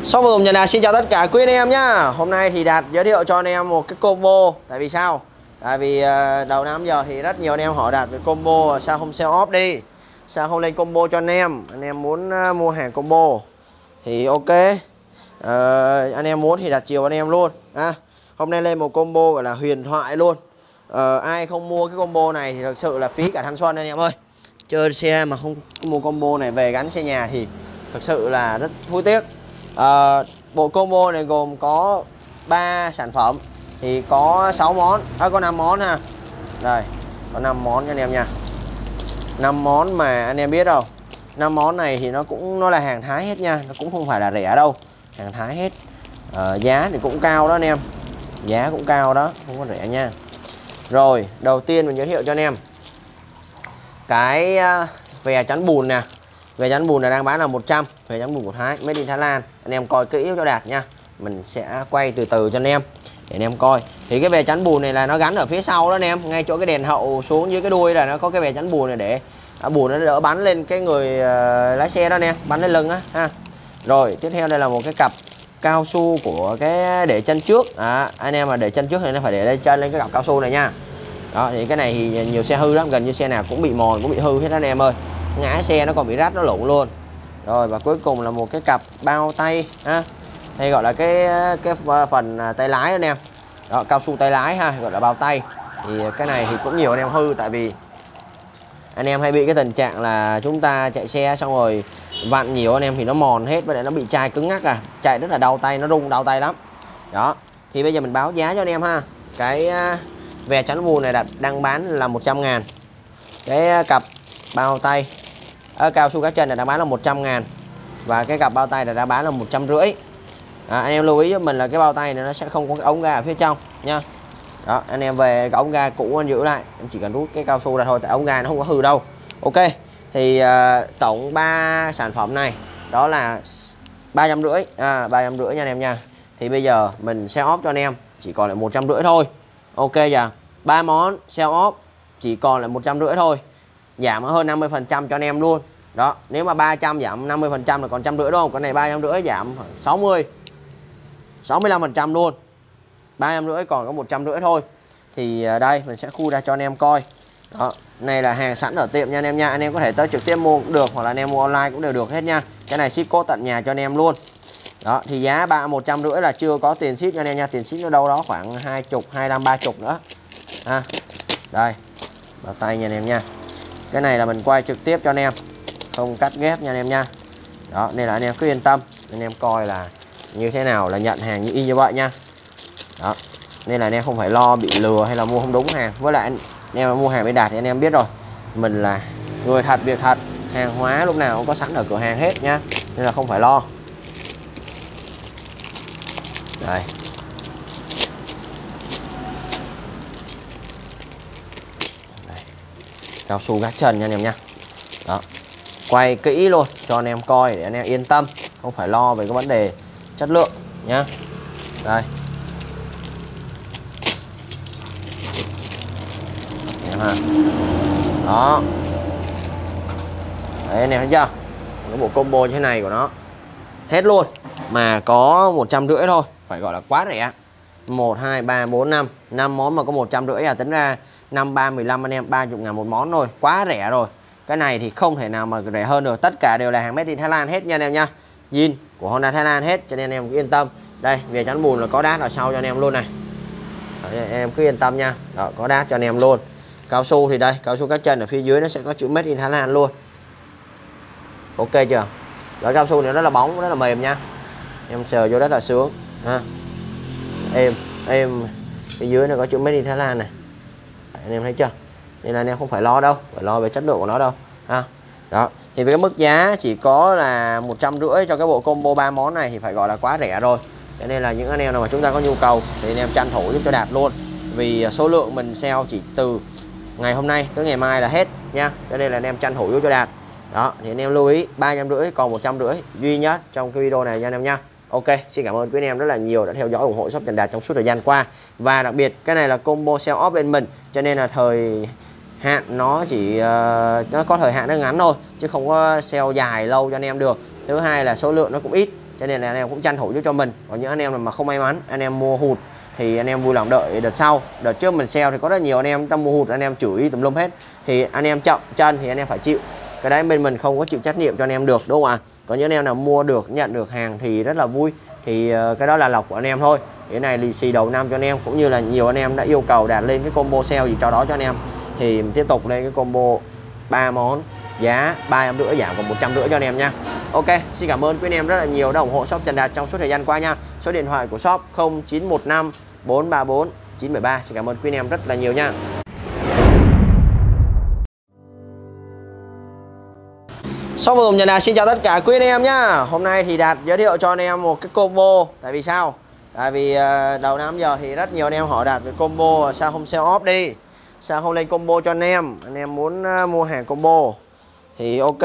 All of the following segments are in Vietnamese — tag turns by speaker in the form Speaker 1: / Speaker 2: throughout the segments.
Speaker 1: Shop phụ tùng Trần Đạt xin chào tất cả quý anh em nhá. Hôm nay thì Đạt giới thiệu cho anh em một cái combo. Tại vì sao? Tại vì đầu năm giờ thì rất nhiều anh em hỏi Đạt về combo, sao không sell off đi, sao không lên combo cho anh em. Anh em muốn mua hàng combo thì ok, anh em muốn thì đặt chiều anh em luôn. Hôm nay lên một combo gọi là huyền thoại luôn. Ai không mua cái combo này thì thực sự là phí cả thanh xuân anh em ơi. Chơi xe mà không mua combo này về gắn xe nhà thì thực sự là rất hối tiếc. Bộ combo này gồm có 3 sản phẩm thì có 6 món, có 5 món ha. Đây, có 5 món cho anh em nha. 5 món mà anh em biết đâu. 5 món này thì nó là hàng Thái hết nha, nó cũng không phải là rẻ đâu. Hàng Thái hết. Giá thì cũng cao đó anh em. Giá cũng cao đó, không có rẻ nha. Rồi, đầu tiên mình giới thiệu cho anh em cái vè chắn bùn nè. Về chắn bùn là đang bán là 100, về chắn bùn của Thái, made in Thái Lan. Anh em coi kỹ cho Đạt nha. Mình sẽ quay từ từ cho anh em để anh em coi. Thì cái về chắn bùn này là nó gắn ở phía sau đó anh em, ngay chỗ cái đèn hậu xuống dưới cái đuôi là nó có cái về chắn bùn này để bùn nó đỡ bắn lên cái người lái xe đó anh em, bắn lên lưng á ha. Rồi, tiếp theo đây là một cái cặp cao su của cái để chân trước. Anh em mà để chân trước thì nó phải để lên chân lên cái cặp cao su này nha. Đó, thì cái này thì nhiều xe hư lắm, gần như xe nào cũng bị mòn, cũng bị hư hết anh em ơi. Ngã xe nó còn bị rách, nó lủng luôn. Rồi, và cuối cùng là một cái cặp bao tay ha, hay gọi là cái phần tay lái anh em. Đó, cao su tay lái ha, gọi là bao tay. Thì cái này thì cũng nhiều anh em hư, tại vì anh em hay bị cái tình trạng là chúng ta chạy xe xong rồi vặn nhiều anh em thì nó mòn hết, và lại nó bị chai cứng ngắc chạy rất là đau tay, nó rung đau tay lắm. Đó, thì bây giờ mình báo giá cho anh em ha. Cái ve chắn bùn này đang bán là 100.000. Cái cặp bao tay cao su cá chân này đã bán là 100.000. Và cái cặp bao tay này đã bán là 150. Anh em lưu ý với mình là cái bao tay này nó sẽ không có cái ống ga ở phía trong nha. Đó, anh em về cái ống ga cũ anh giữ lại, em chỉ cần rút cái cao su ra thôi, tại ống ga nó không có hư đâu. Ok, thì tổng 3 sản phẩm này đó là 350, 350 nha anh em nha. Thì bây giờ mình sell off cho anh em chỉ còn lại 150 thôi. Ok giờ 3 món sell off chỉ còn lại 150 thôi, giảm hơn 50% cho anh em luôn. Đó, nếu mà 300 giảm 50% là còn 150 đúng không? Cái này 350 giảm 60 65% luôn. 350 còn có 150 thôi. Thì đây mình sẽ khu ra cho anh em coi. Đó, này là hàng sẵn ở tiệm nha anh em nha. Anh em có thể tới trực tiếp mua cũng được, hoặc là anh em mua online cũng đều được hết nha. Cái này ship code tận nhà cho anh em luôn. Đó, thì giá 150 là chưa có tiền ship cho anh em nha. Tiền ship nó đâu đó khoảng 20, 25, 30 nữa. Đây, bao tay nha anh em nha. Cái này là mình quay trực tiếp cho anh em, không cắt ghép nha anh em nha. Đó, nên là anh em cứ yên tâm, anh em coi là như thế nào là nhận hàng như vậy nha. Đó, nên là anh em không phải lo bị lừa hay là mua không đúng hàng. Với lại anh em mua hàng với Đạt thì anh em biết rồi, mình là người thật việc thật, hàng hóa lúc nào cũng có sẵn ở cửa hàng hết nha, nên là không phải lo. Đây, cao su gác chân nha anh em nha. Đó, quay kỹ luôn cho anh em coi để anh em yên tâm, không phải lo về cái vấn đề chất lượng nhá. Đây, em ha. Đó, đấy anh em thấy chưa, cái bộ combo như thế này của nó hết luôn mà có 150 thôi, phải gọi là quá rẻ. 1 2 3 4 5 5 món mà có 150 tính ra 5 3 15 anh em, 30.000 một món thôi, quá rẻ rồi. Cái này thì không thể nào mà rẻ hơn được, tất cả đều là hàng made in Thái Lan hết nha anh em nha. Zin của Honda Thái Lan hết, cho nên anh em cứ yên tâm. Đây, về chắn bùn là có đát ở sau cho anh em luôn này. Đấy, anh em cứ yên tâm nha. Đó, có đát cho anh em luôn. Cao su thì đây, cao su các chân ở phía dưới nó sẽ có chữ made in Thái Lan luôn. Ok chưa? Đó, cao su này rất là bóng, rất là mềm nha. Em sờ vô rất là sướng ha. Em phía dưới này có chữ made in Thái Lan này. Đấy, anh em thấy chưa? Nên là anh em không phải lo đâu, phải lo về chất lượng của nó đâu ha. Đó, thì với cái mức giá chỉ có là 150 cho cái bộ combo 3 món này thì phải gọi là quá rẻ rồi. Cho nên là những anh em nào mà chúng ta có nhu cầu thì anh em tranh thủ giúp cho Đạt luôn. Vì số lượng mình sell chỉ từ ngày hôm nay tới ngày mai là hết nha. Cho nên là anh em tranh thủ giúp cho Đạt. Đó, thì anh em lưu ý 350 còn 150 duy nhất trong cái video này nha anh em nha. Ok, xin cảm ơn quý anh em rất là nhiều đã theo dõi ủng hộ shop Trần Đạt trong suốt thời gian qua. Và đặc biệt cái này là combo sell off bên mình, cho nên là thời hạn nó chỉ nó có thời hạn nó ngắn thôi, chứ không có sell dài lâu cho anh em được. Thứ hai là số lượng nó cũng ít, cho nên là anh em cũng tranh thủ giúp cho mình. Còn những anh em mà không may mắn anh em mua hụt thì anh em vui lòng đợi đợt sau. Đợt trước mình sale thì có rất nhiều anh em ta mua hụt, anh em chửi tùm lum hết, thì anh em chậm chân thì anh em phải chịu. Cái đấy bên mình không có chịu trách nhiệm cho anh em được, đúng không ạ? Có những anh em nào mua được, nhận được hàng thì rất là vui, thì cái đó là lộc của anh em thôi. Cái này lì xì đầu năm cho anh em, cũng như là nhiều anh em đã yêu cầu đạt lên cái combo sale gì cho đó cho anh em, thì mình tiếp tục lên cái combo 3 món giá 350 giảm còn 150 cho anh em nha. Ok, xin cảm ơn quý anh em rất là nhiều đã ủng hộ shop Trần Đạt trong suốt thời gian qua nha. Số điện thoại của shop 0915 434 973. Xin cảm ơn quý anh em rất là nhiều nha. Shop phụ tùng Trần Đạt xin chào tất cả quý anh em nhá. Hôm nay thì Đạt giới thiệu cho anh em một cái combo. Tại vì sao? Tại vì đầu năm giờ thì rất nhiều anh em hỏi Đạt về combo, sao không sell off đi, sao không lên combo cho anh em muốn mua hàng combo thì ok.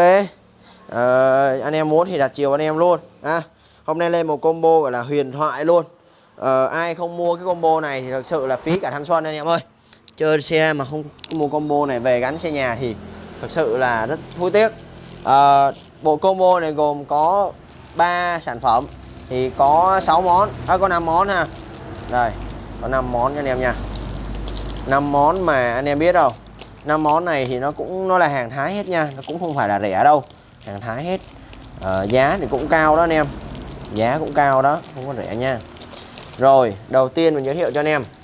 Speaker 1: Anh em muốn thì đặt chiều anh em luôn. Hôm nay lên một combo gọi là huyền thoại luôn. Ai không mua cái combo này thì thực sự là phí cả thanh xuân anh em ơi. Chơi xe mà không mua combo này về gắn xe nhà thì thực sự là rất hối tiếc. Bộ combo này gồm có 3 sản phẩm thì có 6 món, có 5 món ha. Đây, có 5 món cho anh em nha. 5 món mà anh em biết đâu. 5 món này thì nó là hàng Thái hết nha, nó cũng không phải là rẻ đâu. Hàng Thái hết. Giá thì cũng cao đó anh em. Giá cũng cao đó, không có rẻ nha. Rồi, đầu tiên mình giới thiệu cho anh em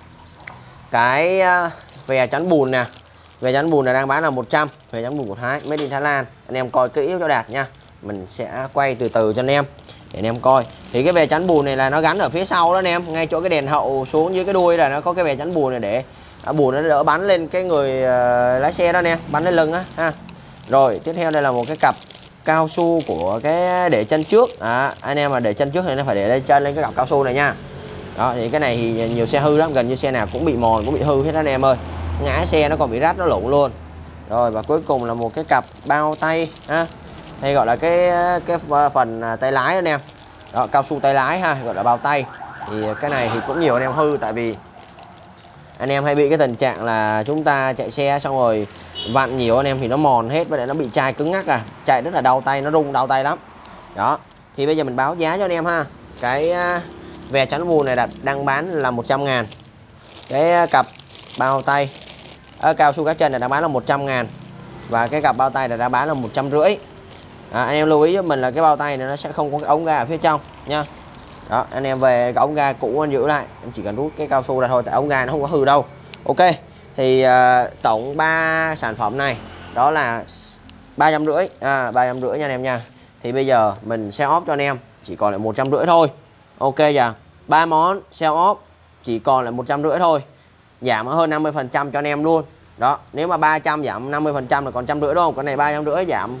Speaker 1: cái vè chắn bùn nè. Vè chắn bùn là đang bán là 100, vè chắn bùn của Thái, made in Thái Lan. Anh em coi kỹ cho Đạt nha. Mình sẽ quay từ từ cho anh em để anh em coi. Thì cái vè chắn bùn này là nó gắn ở phía sau đó anh em, ngay chỗ cái đèn hậu xuống dưới cái đuôi là nó có cái vè chắn bùn này để bùn nó đỡ bắn lên cái người lái xe đó anh em, bắn lên lưng á ha. Rồi, tiếp theo đây là một cái cặp cao su của cái để chân trước. Anh em mà để chân trước thì nó phải để lên chân lên cái cặp cao su này nha. Đó, thì cái này thì nhiều xe hư lắm, gần như xe nào cũng bị mòn, cũng bị hư hết đó anh em ơi. Ngã xe nó còn bị rách, nó lủng luôn. Rồi, và cuối cùng là một cái cặp bao tay ha. Hay gọi là cái phần tay lái đó anh em. Đó, cao su tay lái ha, gọi là bao tay. Thì cái này thì cũng nhiều anh em hư, tại vì anh em hay bị cái tình trạng là chúng ta chạy xe xong rồi vặn nhiều anh em thì nó mòn hết, và nó bị chai cứng ngắc chạy rất là đau tay, nó rung đau tay lắm. Đó, thì bây giờ mình báo giá cho anh em ha. Cái vè chắn bùn này đang bán là 100.000. Cái cặp bao tay cao su cá chân này đang bán là 100.000. Và cái cặp bao tay này đã bán là 150. Anh em lưu ý giúp mình là cái bao tay này nó sẽ không có cái ống ga ở phía trong nha. Đó, anh em về cái ống ga cũ anh giữ lại, em chỉ cần rút cái cao su ra thôi, tại ống ga nó không có hư đâu. Ok, thì tổng 3 sản phẩm này đó là 350, 350 nha anh em nha. Thì bây giờ mình sell off cho anh em chỉ còn lại 150 thôi. Ok chưa? 3 món sell off chỉ còn lại 150 thôi, giảm hơn 50% cho anh em luôn. Đó, nếu mà 300 giảm 50% là còn 150 đúng không? Còn này 350 giảm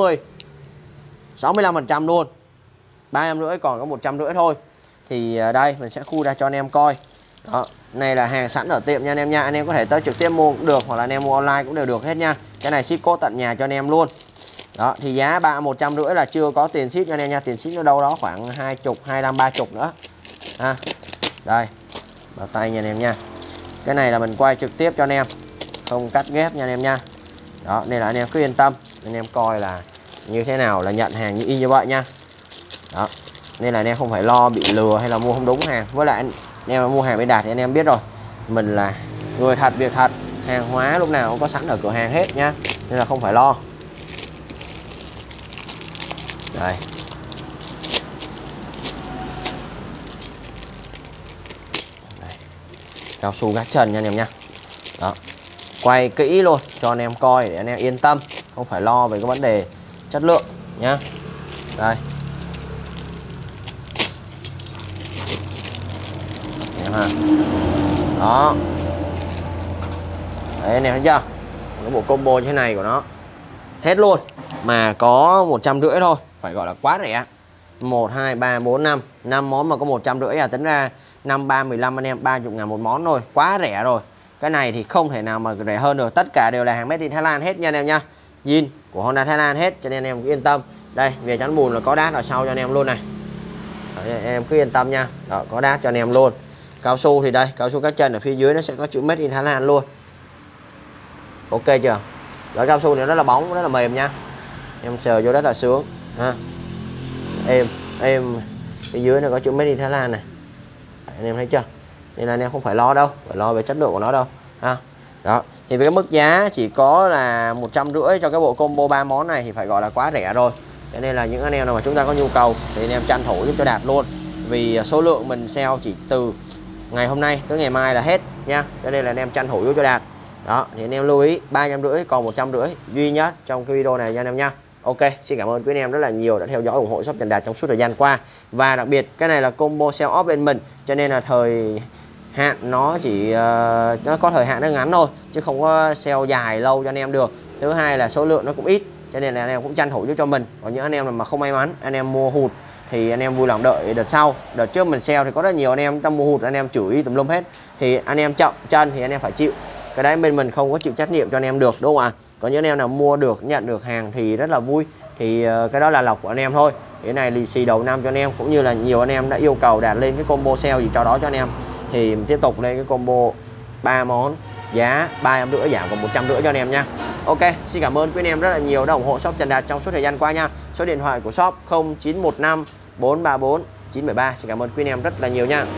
Speaker 1: 65% luôn. 350 còn có 150 thôi. Thì đây mình sẽ khu ra cho anh em coi. Đó, này là hàng sẵn ở tiệm nha anh em nha. Anh em có thể tới trực tiếp mua cũng được, hoặc là anh em mua online cũng đều được hết nha. Cái này ship code tận nhà cho anh em luôn. Đó, thì giá 150 là chưa có tiền ship cho anh em nha. Tiền ship ở đâu đó khoảng 20, 25, 30 nữa. Đây, bao tay nha anh em nha. Cái này là mình quay trực tiếp cho anh em, không cắt ghép nha anh em nha. Đó, nên là anh em cứ yên tâm, anh em coi là như thế nào là nhận hàng như y như vậy nha. Đó, nên là anh em không phải lo bị lừa hay là mua không đúng hàng. Với lại anh em mua hàng bên Đạt thì anh em biết rồi, mình là người thật việc thật, hàng hóa lúc nào cũng có sẵn ở cửa hàng hết nha, nên là không phải lo. Đây, cao su gác chân nha anh em nha. Đó, quay kỹ luôn cho anh em coi để anh em yên tâm, không phải lo về cái vấn đề chất lượng nhá. Đây, em ha. Đó, đấy anh em thấy chưa, cái bộ combo như thế này của nó hết luôn mà có 150 thôi, phải gọi là quá rẻ. 1, 2, 3, 4, 5 5 món mà có 150 tính ra 5, 3, 15 anh em 30.000 một món thôi, quá rẻ rồi. Cái này thì không thể nào mà rẻ hơn được, tất cả đều là hàng made in Thái Lan hết nha anh em nha. Zin của Honda Thái Lan hết, cho nên em cứ yên tâm. Đây, về chắn bùn là có đát ở sau cho anh em luôn này. Đấy, em cứ yên tâm nha. Đó, có đát cho anh em luôn. Cao su thì đây, cao su các chân ở phía dưới nó sẽ có chữ made in Thái Lan luôn. Ok chưa? Đó, cao su này rất là bóng, rất là mềm nha. Em sờ vô rất là sướng ha. Êm. êm. Phía dưới này có chữ Made in Thái Lan này, anh em thấy chưa, nên là anh em không phải lo đâu, phải lo về chất lượng của nó đâu ha. Đó thì với cái mức giá chỉ có là 150 cho cái bộ combo 3 món này thì phải gọi là quá rẻ rồi. Cho nên là những anh em nào mà chúng ta có nhu cầu thì anh em tranh thủ giúp cho Đạt luôn, vì số lượng mình sale chỉ từ ngày hôm nay tới ngày mai là hết nha, cho nên là anh em tranh thủ giúp cho Đạt. Đó thì anh em lưu ý 350 còn 150 duy nhất trong cái video này nha anh em nha. Ok, xin cảm ơn quý anh em rất là nhiều đã theo dõi ủng hộ shop Trần Đạt trong suốt thời gian qua. Và đặc biệt cái này là combo sale off bên mình, cho nên là thời hạn nó chỉ nó có thời hạn nó ngắn thôi, chứ không có sale dài lâu cho anh em được. Thứ hai là số lượng nó cũng ít, cho nên là anh em cũng tranh thủ giúp cho mình. Còn những anh em mà không may mắn anh em mua hụt thì anh em vui lòng đợi đợt sau. Đợt trước mình sale thì có rất nhiều anh em mua hụt, anh em chửi tùm lum hết, thì anh em chậm chân thì anh em phải chịu. Cái đấy bên mình không có chịu trách nhiệm cho anh em được, đúng không ạ? Có những anh em nào mua được, nhận được hàng thì rất là vui, thì cái đó là lộc của anh em thôi. Cái này lì xì đầu năm cho anh em, cũng như là nhiều anh em đã yêu cầu Đạt lên cái combo sale gì cho đó cho anh em, thì mình tiếp tục lên cái combo 3 món giá 350 giảm còn 150 cho anh em nha. Ok, xin cảm ơn quý anh em rất là nhiều đã ủng hộ shop Trần Đạt trong suốt thời gian qua nha. Số điện thoại của shop 0915 434 973. Xin cảm ơn quý anh em rất là nhiều nha.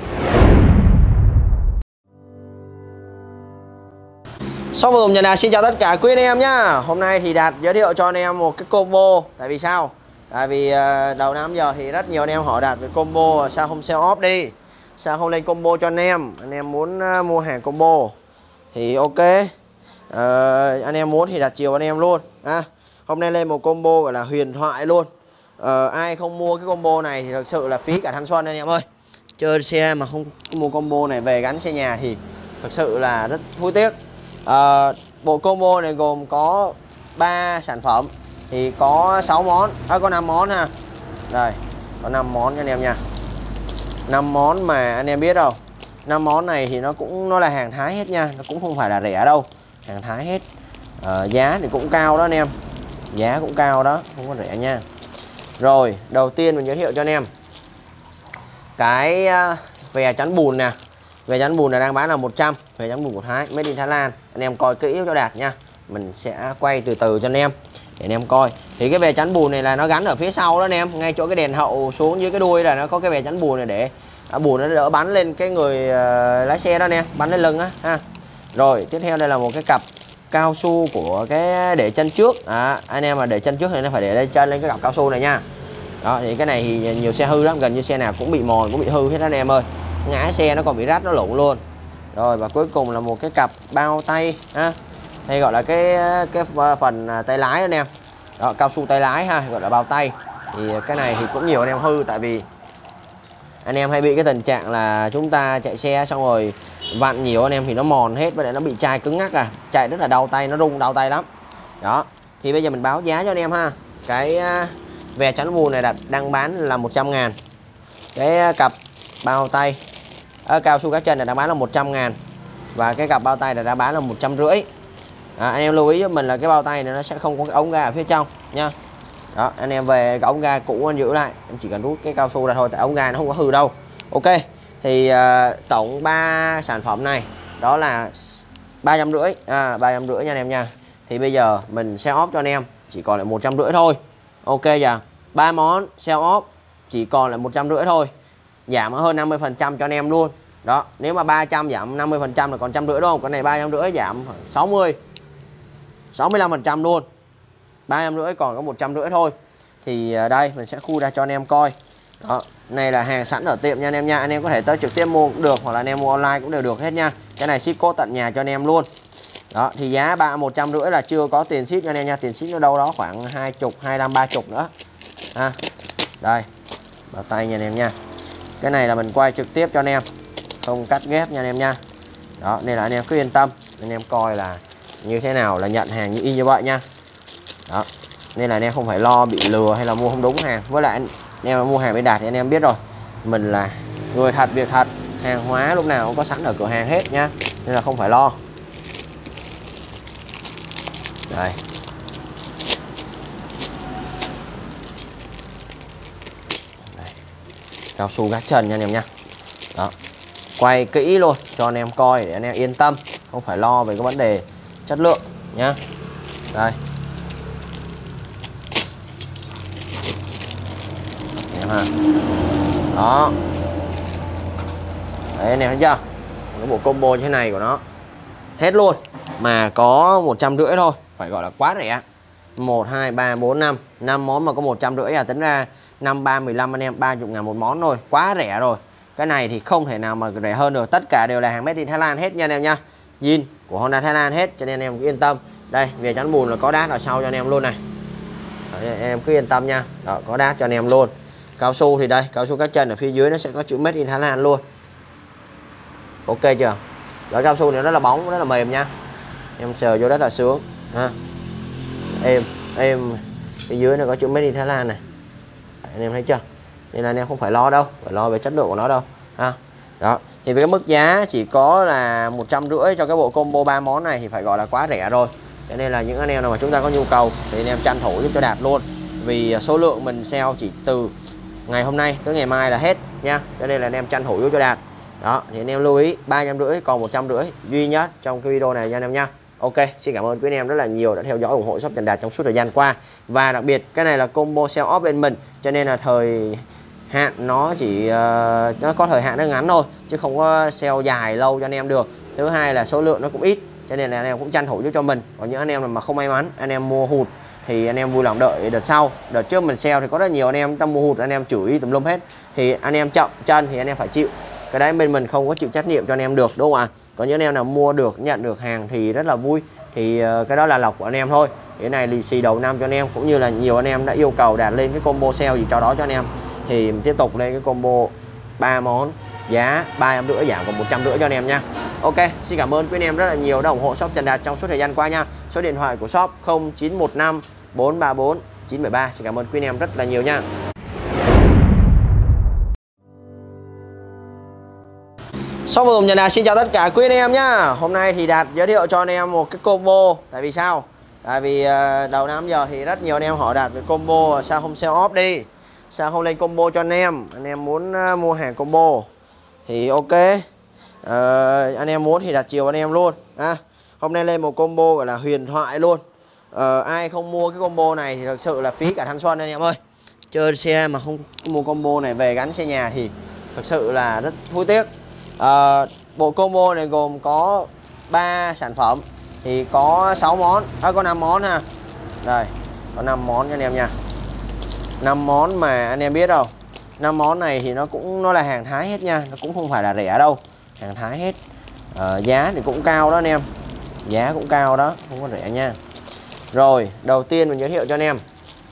Speaker 1: Shop Đồ Dùng Trần Đạt xin chào tất cả quý anh em nhá. Hôm nay thì Đạt giới thiệu cho anh em một cái combo. Tại vì sao? Tại vì đầu năm giờ thì rất nhiều anh em hỏi Đạt về combo, sao không sale off đi, sao không lên combo cho anh em muốn mua hàng combo thì ok. Anh em muốn thì đặt chiều anh em luôn. Hôm nay lên một combo gọi là huyền thoại luôn. Ai không mua cái combo này thì thực sự là phí cả thanh xuân anh em ơi. Chơi xe mà không mua combo này về gắn xe nhà thì thực sự là rất hối tiếc. Bộ combo này gồm có 3 sản phẩm thì có 6 món, có 5 món ha. Đây, có 5 món cho anh em nha. 5 món mà anh em biết đâu, 5 món này thì nó là hàng Thái hết nha, nó cũng không phải là rẻ đâu, hàng Thái hết. Giá thì cũng cao đó anh em, giá cũng cao đó, không có rẻ nha. Rồi, đầu tiên mình giới thiệu cho anh em cái vè chắn bùn nè. Vè chắn bùn này đang bán là 100, vè chắn bùn của Thái, Made in Thái Lan. Anh em coi kỹ cho Đạt nha. Mình sẽ quay từ từ cho anh em để anh em coi. Thì cái vè chắn bùn này là nó gắn ở phía sau đó anh em, ngay chỗ cái đèn hậu xuống dưới cái đuôi là nó có cái vè chắn bùn này để bùn nó đỡ bắn lên cái người lái xe đó anh em, bắn lên lưng á ha. Rồi, tiếp theo đây là một cái cặp cao su của cái để chân trước. Anh em mà để chân trước thì nó phải để lên chân lên cái cặp cao su này nha. Đó, thì cái này thì nhiều xe hư lắm, gần như xe nào cũng bị mòn, cũng bị hư hết đó anh em ơi. Ngã xe nó còn bị rách, nó lủng luôn. Rồi, và cuối cùng là một cái cặp bao tay ha, hay gọi là cái phần tay lái anh em. Đó, cao su tay lái ha, gọi là bao tay. Thì cái này thì cũng nhiều anh em hư, tại vì anh em hay bị cái tình trạng là chúng ta chạy xe xong rồi vặn nhiều anh em thì nó mòn hết, với lại nó bị chai cứng ngắc chạy rất là đau tay, nó rung đau tay lắm. Đó, thì bây giờ mình báo giá cho anh em ha. Cái vè chắn bùn này đang bán là 100.000. Cái cặp bao tay cao su cá chân này đang bán là 100.000. Và cái cặp bao tay này đã bán là 150. Anh em lưu ý giúp mình là cái bao tay này nó sẽ không có cái ống ga ở phía trong nha. Đó, anh em về cái ống ga cũ anh giữ lại, em chỉ cần rút cái cao su ra thôi, tại ống ga nó không có hư đâu. Ok, thì tổng 3 sản phẩm này đó là 350, 350 nha anh em nha. Thì bây giờ mình sale off cho anh em chỉ còn lại 150 thôi. Ok chưa? 3 món sale off chỉ còn lại 150 thôi, giảm hơn 50% cho anh em luôn. Đó, nếu mà 300 giảm 50% là còn 150 đúng không? Còn này 350 giảm 60 65% luôn. 350 còn có 150 thôi. Thì đây mình sẽ khui ra cho anh em coi. Đó, này là hàng sẵn ở tiệm nha anh em nha. Anh em có thể tới trực tiếp mua cũng được, hoặc là anh em mua online cũng đều được hết nha. Cái này ship code tận nhà cho anh em luôn. Đó, thì giá 150 là chưa có tiền ship cho anh em nha. Tiền ship nó đâu đó khoảng 20, 25, 30 nữa. Đây, bao tay nha anh em nha. Cái này là mình quay trực tiếp cho anh em, không cắt ghép nha anh em nha. Đó, nên là anh em cứ yên tâm, anh em coi là như thế nào là nhận hàng như y như vậy nha. Đó, nên là anh em không phải lo bị lừa hay là mua không đúng hàng. Với lại anh em mua hàng với Đạt thì anh em biết rồi, mình là người thật việc thật, hàng hóa lúc nào cũng có sẵn ở cửa hàng hết nha, nên là không phải lo. Đây, cao su gác chân nha anh em nha. Đó, quay kỹ luôn cho anh em coi để anh em yên tâm, không phải lo về cái vấn đề chất lượng nhá. Đây, Đó. Đấy anh em thấy chưa? Cái bộ combo như thế này của nó hết luôn mà có 150 thôi, phải gọi là quá rẻ. 1 2 3 4 5 5 món mà có 150 à, tính ra 5 3 15 anh em, 30.000 một món thôi, quá rẻ rồi. Cái này thì không thể nào mà rẻ hơn được, tất cả đều là hàng made in Thái Lan hết nha anh em nha. Zin của Honda Thái Lan hết, cho nên em cứ yên tâm. Đây, về chắn bùn là có đát ở sau cho anh em luôn này. Đấy, em cứ yên tâm nha. Đó, có đát cho anh em luôn. Cao su thì đây, cao su các chân ở phía dưới nó sẽ có chữ made in Thái Lan luôn. Ok chưa? Lõi cao su này rất là bóng, rất là mềm nha. Em sờ vô rất là sướng ha. Em phía dưới này có chữ made in Thái Lan này. Đấy, anh em thấy chưa? Nên là anh em không phải lo đâu, phải lo về chất lượng của nó đâu ha. Đó, thì với cái mức giá chỉ có là 150 cho cái bộ combo 3 món này thì phải gọi là quá rẻ rồi. Cho nên là những anh em nào mà chúng ta có nhu cầu thì anh em tranh thủ giúp cho Đạt luôn. Vì số lượng mình sale chỉ từ ngày hôm nay tới ngày mai là hết nha. Cho nên là anh em tranh thủ giúp cho Đạt. Đó, thì anh em lưu ý 350 còn 150 duy nhất trong cái video này nha anh em nha. Ok, xin cảm ơn quý anh em rất là nhiều đã theo dõi ủng hộ shop Trần Đạt trong suốt thời gian qua. Và đặc biệt cái này là combo sale off bên mình, cho nên là thời hạn nó chỉ nó có thời hạn nó ngắn thôi chứ không có sale dài lâu cho anh em được. Thứ hai là số lượng nó cũng ít, cho nên là anh em cũng tranh thủ giúp cho mình. Còn những anh em mà không may mắn anh em mua hụt thì anh em vui lòng đợi đợt sau. Đợt trước mình sale thì có rất nhiều anh em tâm mua hụt, anh em chửi tùm lum hết, thì anh em chậm chân thì anh em phải chịu. Cái đấy bên mình không có chịu trách nhiệm cho anh em được, đúng không ạ? Có những anh em nào mua được, nhận được hàng thì rất là vui, thì cái đó là lộc của anh em thôi. Cái này lì xì đầu năm cho anh em, cũng như là nhiều anh em đã yêu cầu Đạt lên cái combo sale gì cho đó cho anh em, thì mình tiếp tục lên cái combo 3 món giá 350 giảm còn 150 cho anh em nha. Ok, xin cảm ơn quý anh em rất là nhiều đã ủng hộ shop Trần Đạt trong suốt thời gian qua nha. Số điện thoại của shop 0915 434 973. Xin cảm ơn quý anh em rất là nhiều nha. Shop Vô Cùng Trần Đạt xin chào tất cả quý anh em nhá. Hôm nay thì Đạt giới thiệu cho anh em một cái combo. Tại vì sao? Tại vì đầu năm giờ thì rất nhiều anh em hỏi Đạt về combo, sao không sale off đi, sao không lên combo cho anh em muốn mua hàng combo thì ok. Anh em muốn thì đặt chiều anh em luôn. Hôm nay lên một combo gọi là huyền thoại luôn. Ai không mua cái combo này thì thực sự là phí cả thanh xuân anh em ơi. Chơi xe mà không mua combo này về gắn xe nhà thì thực sự là rất hối tiếc. Bộ combo này gồm có 3 sản phẩm thì có 6 món, có 5 món ha. Đây, có 5 món cho anh em nha. 5 món mà anh em biết đâu. 5 món này thì nó là hàng Thái hết nha, nó cũng không phải là rẻ đâu, hàng Thái hết. Giá thì cũng cao đó anh em. Giá cũng cao đó, không có rẻ nha. Rồi, đầu tiên mình giới thiệu cho anh em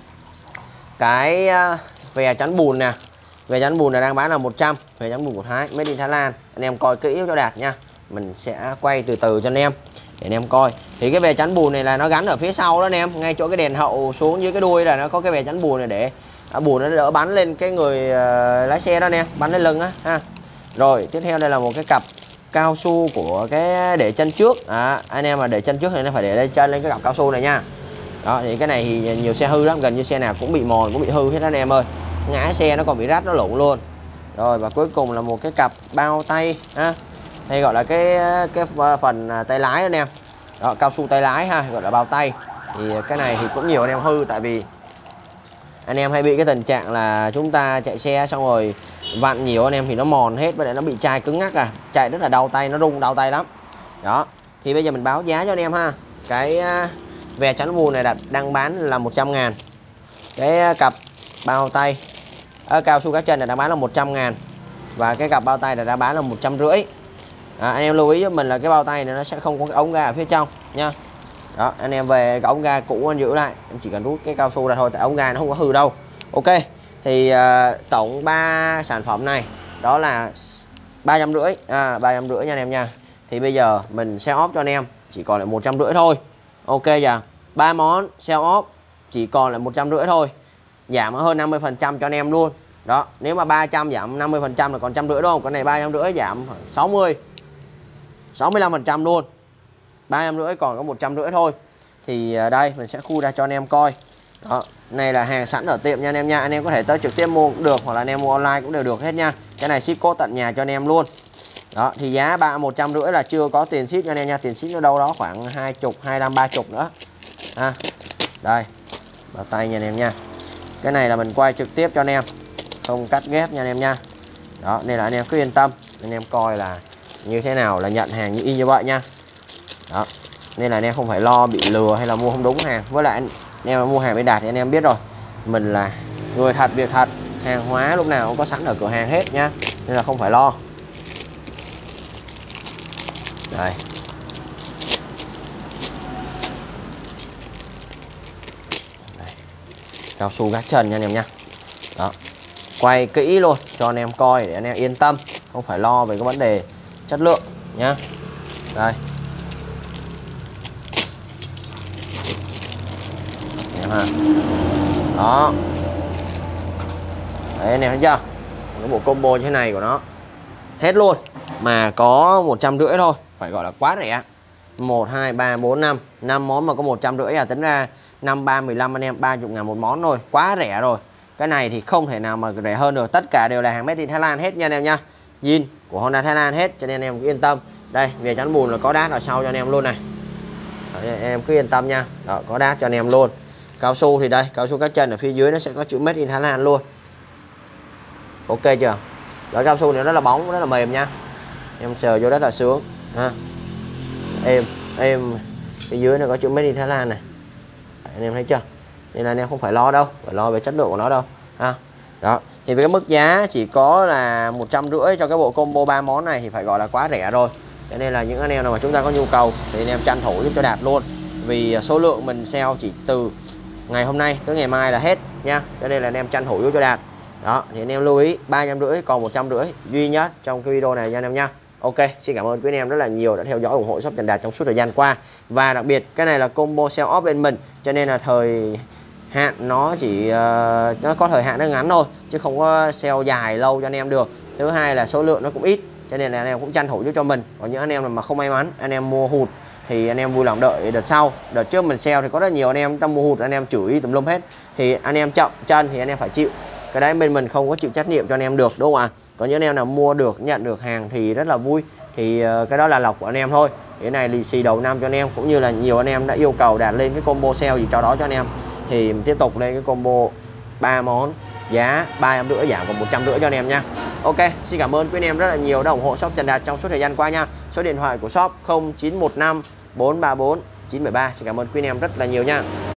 Speaker 1: cái vè chắn bùn nè. Vè chắn bùn này đang bán là 100, vè chắn bùn của Thái, made in Thái Lan. Anh em coi kỹ cho Đạt nha. Mình sẽ quay từ từ cho anh em để anh em coi. Thì cái vè chắn bùn này là nó gắn ở phía sau đó anh em, ngay chỗ cái đèn hậu xuống dưới cái đuôi là nó có cái vè chắn bùn này để bùn nó đỡ bắn lên cái người lái xe đó anh em, bắn lên lưng á ha. Rồi, tiếp theo đây là một cái cặp cao su của cái để chân trước. Anh em mà để chân trước thì nó phải để lên chân lên cái cặp cao su này nha. Đó, thì cái này thì nhiều xe hư lắm, gần như xe nào cũng bị mòn, cũng bị hư hết anh em ơi. Ngã xe nó còn bị rách, nó lủng luôn. Rồi, và cuối cùng là một cái cặp bao tay ha. Hay gọi là cái phần tay lái anh em. Đó, cao su tay lái ha, gọi là bao tay. Thì cái này thì cũng nhiều anh em hư, tại vì anh em hay bị cái tình trạng là chúng ta chạy xe xong rồi vặn nhiều anh em thì nó mòn hết, và lại nó bị chai cứng ngắc chạy rất là đau tay, nó rung đau tay lắm. Đó, thì bây giờ mình báo giá cho anh em ha. Cái vè chắn bùn này đang bán là 100.000. Cái cặp bao tay cao su cá chân này đang bán là 100.000. Và cái cặp bao tay này đã bán là 150. Anh em lưu ý giúp mình là cái bao tay này nó sẽ không có cái ống ga ở phía trong nha. Đó, anh em về cái ống ga cũ anh giữ lại, em chỉ cần rút cái cao su ra thôi, tại ống ga nó không có hư đâu. Ok, thì tổng 3 sản phẩm này đó là 350, 350 nha anh em nha. Thì bây giờ mình sale off cho anh em chỉ còn lại 150 thôi. Ok giờ 3 món sale off chỉ còn lại 150 thôi, giảm hơn 50% cho anh em luôn. Đó, nếu mà 300 giảm 50% là còn 150 đúng không? Cái này 350 giảm 65% luôn. 350 còn có 150 thôi. Thì đây mình sẽ khu ra cho anh em coi. Đó, này là hàng sẵn ở tiệm nha anh em nha. Anh em có thể tới trực tiếp mua cũng được, hoặc là anh em mua online cũng đều được hết nha. Cái này ship code tận nhà cho anh em luôn. Đó, thì giá 150 là chưa có tiền ship cho anh em nha. Tiền ship nó đâu đó khoảng 20, 25, 30 nữa. Đây, bao tay nha anh em nha. Cái này là mình quay trực tiếp cho anh em. không cắt ghép nha anh em nha. Đó, nên là anh em cứ yên tâm, anh em coi là như thế nào là nhận hàng như vậy nha. Đó, nên là anh em không phải lo bị lừa hay là mua không đúng hàng. Với lại anh em mua hàng với Đạt thì anh em biết rồi, mình là người thật việc thật, hàng hóa lúc nào cũng có sẵn ở cửa hàng hết nhá, nên là không phải lo. Đây, cao su gác chân nha anh em nha. Đó, quay kỹ luôn cho anh em coi để anh em yên tâm, không phải lo về cái vấn đề chất lượng nhá. Đây, em ha. Đó, đấy anh em thấy chưa, cái bộ combo như thế này của nó hết luôn mà có 150 thôi, phải gọi là quá rẻ. 1 2 3 4 5 5 món mà có 150 à, tính ra 5 3 15 anh em 30.000 một món thôi, quá rẻ rồi. Cái này thì không thể nào mà rẻ hơn được, tất cả đều là hàng made in Thái Lan hết nha anh em nha. Zin của Honda Thái Lan hết, cho nên em cứ yên tâm. Đây, về chắn bùn là có đát ở sau cho anh em luôn này. Đấy, em cứ yên tâm nha. Đó, có đát cho anh em luôn. Cao su thì đây, cao su các chân ở phía dưới nó sẽ có chữ made in Thái Lan luôn. Ok chưa? Đó, cao su này rất là bóng, rất là mềm nha. Em sờ vô rất là sướng ha. Em phía dưới này có chữ made in Thái Lan này. Đấy, anh em thấy chưa? Nên là anh em không phải lo đâu, phải lo về chất lượng của nó đâu ha. Đó, thì với cái mức giá chỉ có là 150 cho cái bộ combo 3 món này thì phải gọi là quá rẻ rồi. Cho nên là những anh em nào mà chúng ta có nhu cầu thì anh em tranh thủ giúp cho Đạt luôn. Vì số lượng mình sale chỉ từ ngày hôm nay tới ngày mai là hết nha. Cho nên là anh em tranh thủ giúp cho Đạt. Đó, thì anh em lưu ý 350 còn 150 duy nhất trong cái video này nha anh em nha. Ok, xin cảm ơn quý anh em rất là nhiều đã theo dõi ủng hộ shop Trần Đạt trong suốt thời gian qua. Và đặc biệt cái này là combo sale off bên mình, cho nên là thời hạn nó chỉ nó có thời hạn nó ngắn thôi chứ không có sale dài lâu cho anh em được. Thứ hai là số lượng nó cũng ít, cho nên là anh em cũng tranh thủ giúp cho mình. Còn những anh em mà không may mắn, anh em mua hụt thì anh em vui lòng đợi đợt sau. Đợt trước mình sale thì có rất nhiều anh em tâm mua hụt, anh em chửi tùm lum hết, thì anh em chậm chân thì anh em phải chịu. Cái đấy bên mình không có chịu trách nhiệm cho anh em được, đúng không ạ? Còn những anh em nào mua được, nhận được hàng thì rất là vui, thì cái đó là lộc của anh em thôi. Cái này lì xì đầu năm cho anh em, cũng như là nhiều anh em đã yêu cầu Đạt lên cái combo sale gì cho đó cho anh em, thì mình tiếp tục lên cái combo 3 món giá 350 giảm còn 150 cho anh em nha. Ok, xin cảm ơn quý anh em rất là nhiều đã ủng hộ shop Trần Đạt trong suốt thời gian qua nha. Số điện thoại của shop 0915 434 973. Xin cảm ơn quý anh em rất là nhiều nha.